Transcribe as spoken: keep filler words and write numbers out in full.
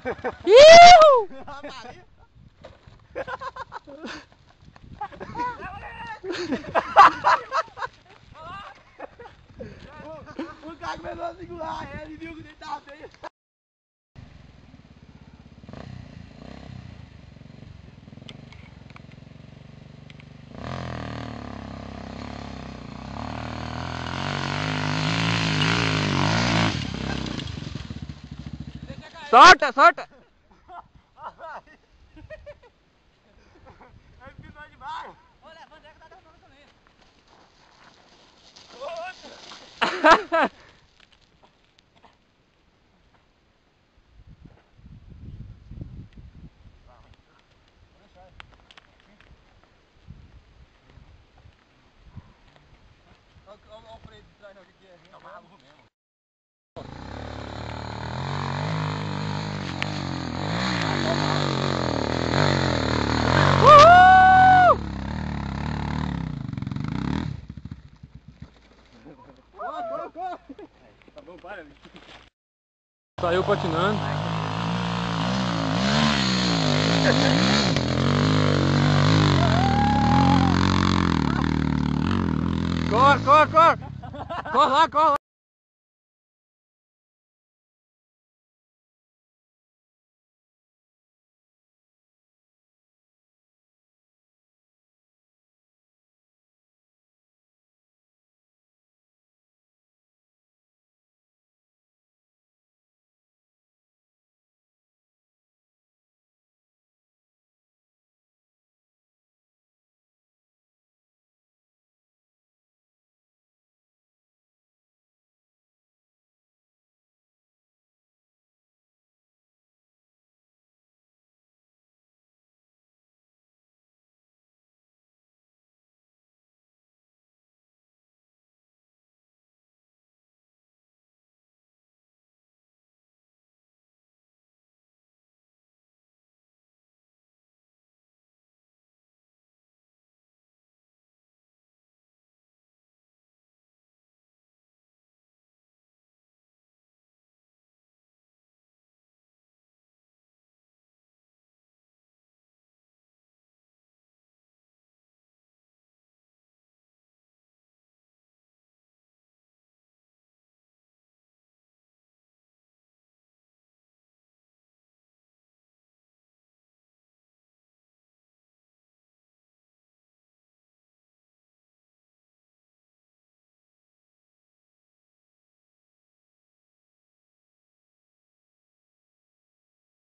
Iu! O cara começou a segurar ele e viu que ele tava feio. Solta, solta! Ele pisou demais. Olha, a bandeira tá derrubando também. Olha o freio de trás, o que é? É uma água mesmo. Tá bom, para, bicho. Saiu patinando. Corre, corre, corre! Corre lá, corre lá!